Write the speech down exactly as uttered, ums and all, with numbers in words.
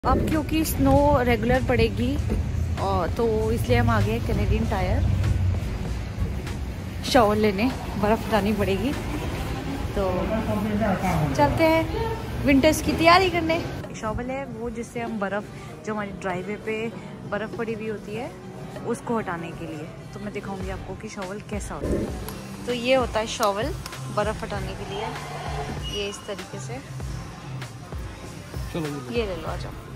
अब क्योंकि snow regular पड़ेगी और तो इसलिए हम आ गए कैनेडियन टायर शॉवर लेने। बर्फ़ हटानी पड़ेगी तो चलते हैं विंटर्स की तैयारी करने। शॉवल है वो जिससे हम बर्फ़ जो हमारी ड्राइवे पे बर्फ़ पड़ी हुई होती है उसको हटाने के लिए। तो मैं दिखाऊंगी आपको कि शॉवल कैसा होता है। तो ये होता है शॉवल बर्फ़ हटाने के लिए, ये इस तरीके से। चलो ये ले लो, आ जाओ।